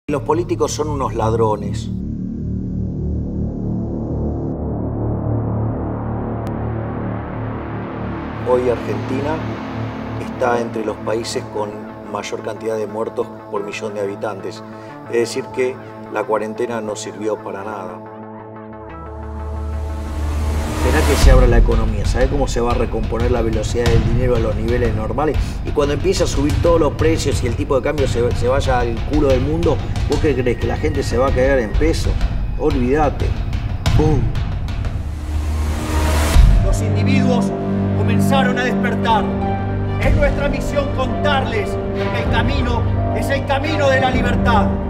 Los políticos son unos ladrones. Hoy Argentina está entre los países con mayor cantidad de muertos por millón de habitantes. Es decir que la cuarentena no sirvió para nada. Esperá que se abra la economía, ¿sabés cómo se va a recomponer la velocidad del dinero a los niveles normales? Y cuando empiece a subir todos los precios y el tipo de cambio se vaya al culo del mundo, ¿vos qué crees? ¿Que la gente se va a quedar en peso? Olvídate. ¡Bum! Los individuos comenzaron a despertar. Es nuestra misión contarles que el camino es el camino de la libertad.